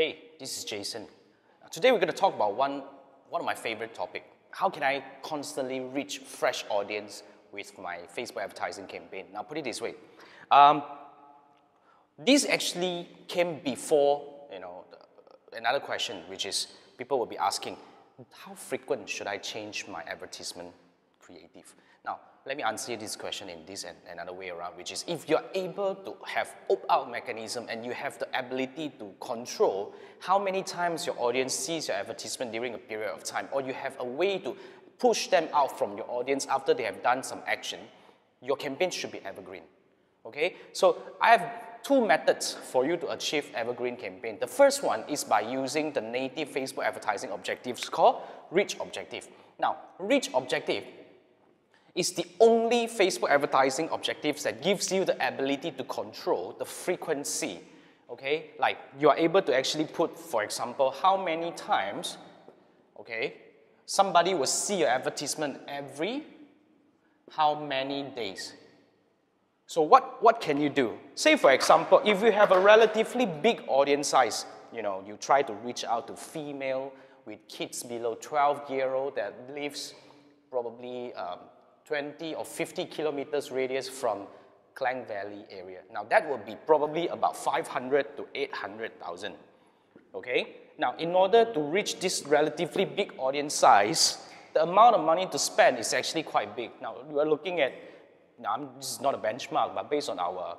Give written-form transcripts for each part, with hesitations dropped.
Hey, this is Jason. Today we're going to talk about one of my favorite topics. How can I constantly reach fresh audience with my Facebook advertising campaign? Now put it this way. This actually came before, another question, which is people will be asking, how frequent should I change my advertisement creative? Now, let me answer this question in this and another way around, which is if you're able to have opt-out mechanism and you have the ability to control how many times your audience sees your advertisement during a period of time, or you have a way to push them out from your audience after they have done some action, your campaign should be evergreen. Okay? So I have two methods for you to achieve evergreen campaign. The first one is by using the native Facebook advertising objectives called Reach Objective. Now, Reach Objective is the only Facebook advertising objectives that gives you the ability to control the frequency. Okay? Like you are able to actually put, for example, how many times, okay, somebody will see your advertisement every how many days. So what can you do? Say for example, if you have a relatively big audience size, you try to reach out to female with kids below 12-year-old that lives probably 20 or 50 kilometers radius from Klang Valley area. Now that would be probably about 500 to 800,000. Okay? Now in order to reach this relatively big audience size, the amount of money to spend is actually quite big. Now we are looking at, this is not a benchmark, but based on our,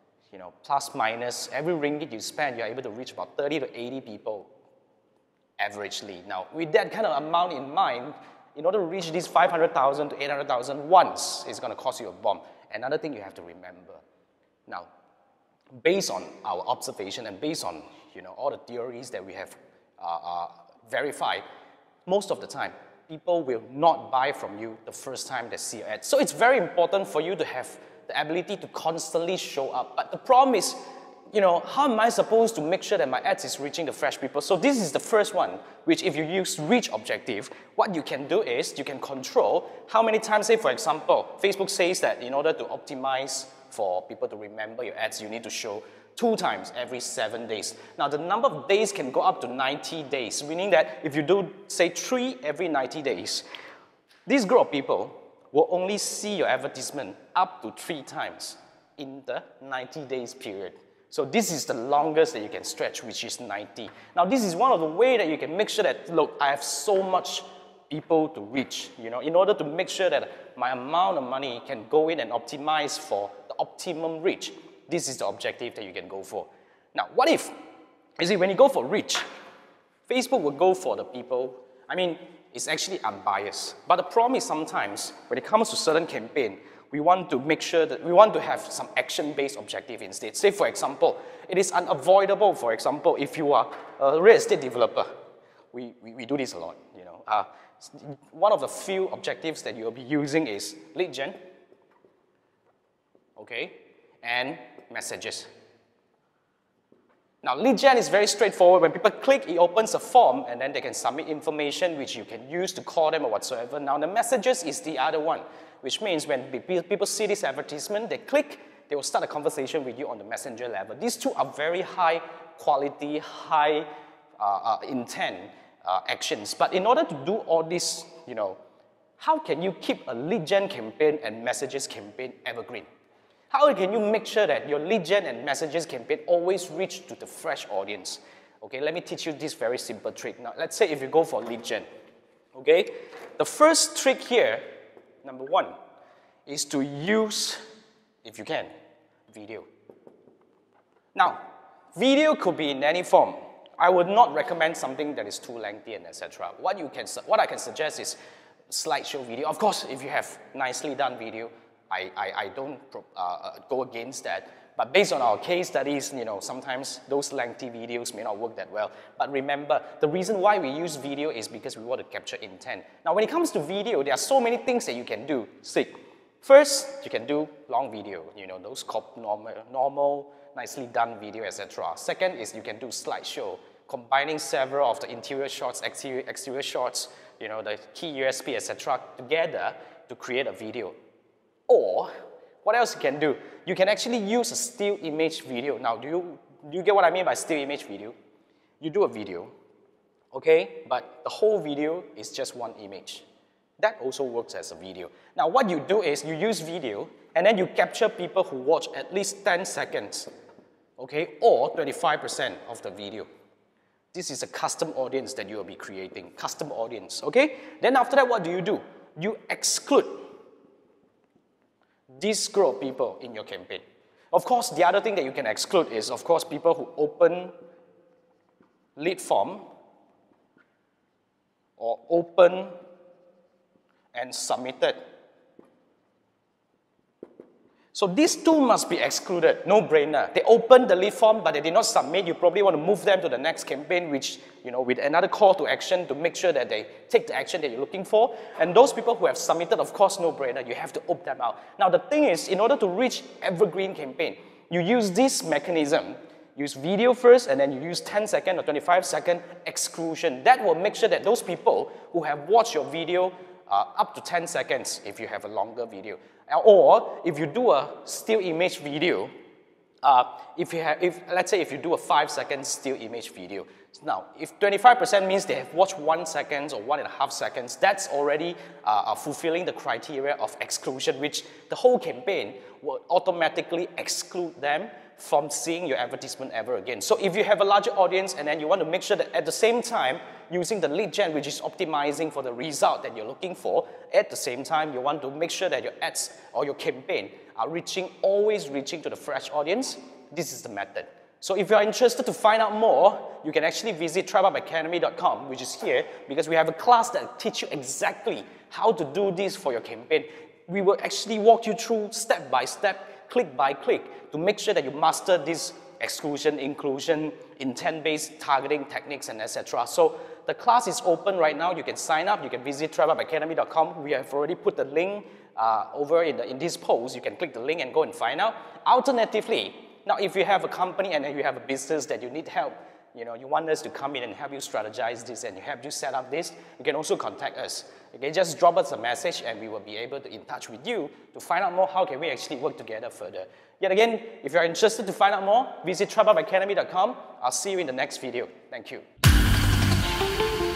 plus minus, every ringgit you spend, you're able to reach about 30 to 80 people averagely. Now with that kind of amount in mind, in order to reach these 500,000 to 800,000 once, it's going to cost you a bomb. Another thing you have to remember. Now, based on our observation and based on all the theories that we have verified, most of the time, people will not buy from you the first time they see your ad. So it's very important for you to have the ability to constantly show up. But the problem is, how am I supposed to make sure that my ads is reaching the fresh people? So this is the first one, which if you use Reach Objective, what you can do is you can control how many times, say for example, Facebook says that in order to optimize for people to remember your ads, you need to show 2 times every 7 days. Now the number of days can go up to 90 days, meaning that if you do, say 3 every 90 days, this group of people will only see your advertisement up to 3 times in the 90 days period. So this is the longest that you can stretch, which is 90. Now this is one of the ways that you can make sure that, look, I have so much people to reach, in order to make sure that my amount of money can go in and optimize for the optimum reach. This is the objective that you can go for. Now, what if, when you go for reach, Facebook will go for the people, it's actually unbiased. But the problem is sometimes, when it comes to certain campaign, we want to make sure that we want to have some action-based objective instead. Say, for example, it is unavoidable, for example, if you are a real estate developer. We do this a lot, One of the few objectives that you'll be using is lead gen, okay, and messages. Now, lead gen is very straightforward. When people click, it opens a form, and then they can submit information which you can use to call them or whatsoever. Now, the messages is the other one, which means when people see this advertisement, they click, they will start a conversation with you on the messenger level. These two are very high quality, high intent actions. But in order to do all this, how can you keep a lead gen campaign and messages campaign evergreen? How can you make sure that your lead gen and messages campaign always reach to the fresh audience? Okay, let me teach you this very simple trick. Now, let's say if you go for lead gen, okay, the first trick here, number 1, is to use, if you can, video. Now, video could be in any form. I would not recommend something that is too lengthy and etc. What I can suggest is slideshow video. Of course, if you have nicely done video, I don't go against that. But based on our case studies, sometimes those lengthy videos may not work that well. But remember, the reason why we use video is because we want to capture intent. Now, when it comes to video, there are so many things that you can do. First, you can do long video, those normal, nicely done video, etc. Second is you can do slideshow, combining several of the interior shots, exterior shots, the key USP, etc. together to create a video. Or, what else you can do? You can actually use a still image video. Now, do you get what I mean by still image video? You do a video, okay? But the whole video is just one image. That also works as a video. Now, what you do is you use video, and then you capture people who watch at least 10 seconds, okay? Or 25% of the video. This is a custom audience that you will be creating, custom audience, okay? Then after that, what do? You exclude this group of people in your campaign. Of course, the other thing that you can exclude is, of course, people who open lead form or open and submitted. So these two must be excluded, no brainer. They opened the lead form, but they did not submit. You probably want to move them to the next campaign, which, with another call to action to make sure that they take the action that you're looking for. And those people who have submitted, of course, no brainer. You have to opt them out. Now, the thing is, in order to reach evergreen campaign, you use this mechanism. Use video first, and then you use 10-second or 25-second exclusion. That will make sure that those people who have watched your video up to 10 seconds, if you have a longer video, or if you do a still image video, let's say if you do a 5-second still image video. Now, if 25% means they have watched 1 second or 1.5 seconds, that's already fulfilling the criteria of exclusion, which the whole campaign will automatically exclude them from seeing your advertisement ever again. So if you have a larger audience and then you want to make sure that at the same time, using the lead gen, which is optimizing for the result that you're looking for, at the same time, you want to make sure that your ads or your campaign are always reaching to the fresh audience, this is the method. So if you're interested to find out more, you can actually visit TribeUpAcademy.com, which is here, because we have a class that teaches you exactly how to do this for your campaign. We will actually walk you through step by step, click by click, to make sure that you master this exclusion, inclusion, intent-based targeting techniques, and etc. So the class is open right now. You can sign up. You can visit TribeUpAcademy.com. We have already put the link over in this post. You can click the link and go and find out. Alternatively, now if you have a company and you have a business that you need help, you want us to come in and help you strategize this and help you set up this, you can also contact us. Okay, just drop us a message and we will be able to in touch with you to find out more how can we actually work together further. Yet again, if you're interested to find out more, visit TribeUpAcademy.com. I'll see you in the next video. Thank you.